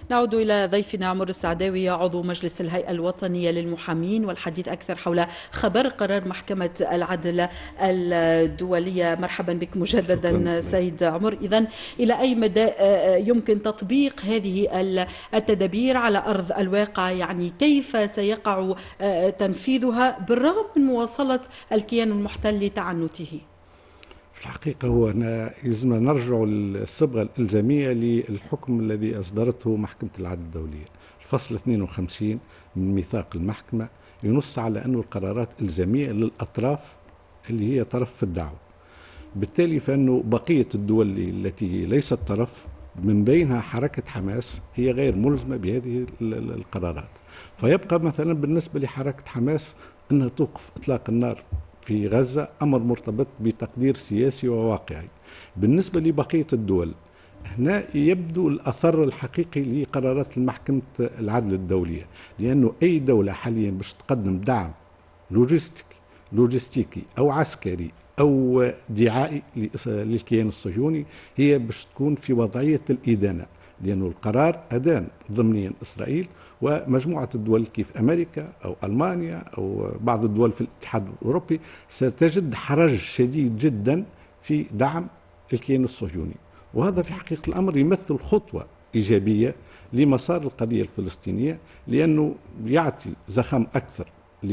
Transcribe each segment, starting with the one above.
نعود إلى ضيفنا عمر السعداوي عضو مجلس الهيئة الوطنية للمحامين والحديث أكثر حول خبر قرار محكمة العدل الدولية. مرحبا بك مجددا سيد عمر. إذن إلى أي مدى يمكن تطبيق هذه التدابير على أرض الواقع؟ يعني كيف سيقع تنفيذها بالرغم من مواصلة الكيان المحتل لتعنته؟ في الحقيقة هو يلزمنا نرجع للصبغة الإلزامية للحكم الذي أصدرته محكمة العدل الدولية. الفصل 52 من ميثاق المحكمة ينص على أن القرارات إلزامية للأطراف اللي هي طرف في الدعوة. بالتالي فإنه بقية الدول التي ليست طرف من بينها حركة حماس هي غير ملزمة بهذه القرارات. فيبقى مثلا بالنسبة لحركة حماس أنها توقف إطلاق النار في غزة أمر مرتبط بتقدير سياسي وواقعي. بالنسبة لبقية الدول هنا يبدو الأثر الحقيقي لقرارات المحكمة العدل الدولية، لأنه أي دولة حاليا باش تقدم دعم لوجستيكي أو عسكري أو دعائي للكيان الصهيوني هي باش تكون في وضعية الإدانة، لأنه القرار أدان ضمنيا إسرائيل ومجموعة الدول كيف أمريكا أو ألمانيا أو بعض الدول في الاتحاد الأوروبي ستجد حرج شديد جدا في دعم الكيان الصهيوني. وهذا في حقيقة الأمر يمثل خطوة إيجابية لمسار القضية الفلسطينية، لأنه يعطي زخم أكثر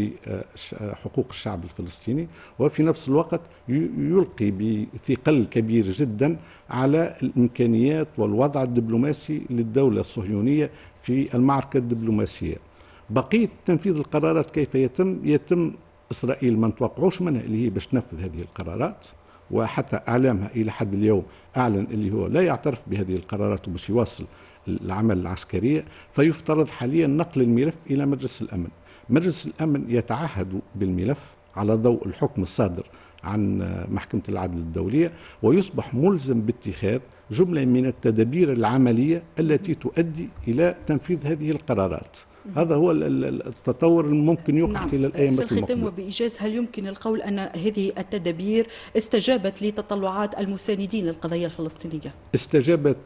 لحقوق الشعب الفلسطيني، وفي نفس الوقت يلقي بثقل كبير جدا على الإمكانيات والوضع الدبلوماسي للدولة الصهيونية في المعركة الدبلوماسية. بقية تنفيذ القرارات كيف يتم إسرائيل ما نتوقعوش منها اللي هي باش تنفذ هذه القرارات، وحتى إعلامها إلى حد اليوم أعلن اللي هو لا يعترف بهذه القرارات وباش يواصل العمل العسكرية. فيفترض حاليا نقل الملف إلى مجلس الأمن. مجلس الأمن يتعهد بالملف على ضوء الحكم الصادر عن محكمة العدل الدولية، ويصبح ملزم باتخاذ جملة من التدابير العملية التي تؤدي إلى تنفيذ هذه القرارات. هذا هو التطور الممكن يقع خلال الأيام في الختام وبإيجاز، هل يمكن القول أن هذه التدابير استجابت لتطلعات المساندين للقضية الفلسطينية؟ استجابت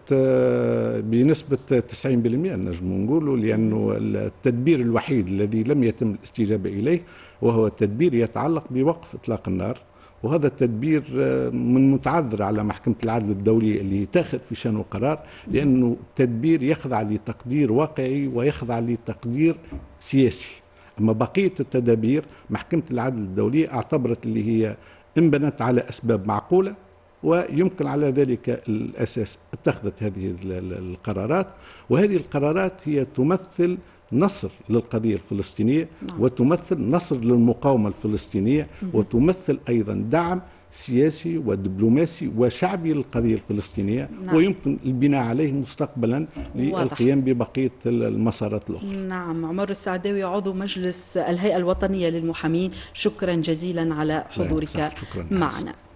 بنسبة 90% نجم نقولوا، لأنه التدبير الوحيد الذي لم يتم الاستجابة إليه وهو التدبير يتعلق بوقف إطلاق النار، وهذا التدبير من متعذر على محكمة العدل الدولية اللي تاخذ في شأنه قرار، لأنه تدبير يخضع لتقدير واقعي ويخضع لتقدير سياسي. أما بقية التدابير محكمة العدل الدولية اعتبرت اللي هي انبنت على أسباب معقولة ويمكن على ذلك الأساس اتخذت هذه القرارات. وهذه القرارات هي تمثل نصر للقضية الفلسطينية، وتمثل نصر للمقاومة الفلسطينية، وتمثل أيضا دعم سياسي ودبلوماسي وشعبي للقضية الفلسطينية. ويمكن البناء عليه مستقبلا للقيام ببقية المسارات الأخرى. نعم. عمر السعداوي عضو مجلس الهيئة الوطنية للمحامين، شكرا جزيلا على حضورك معنا.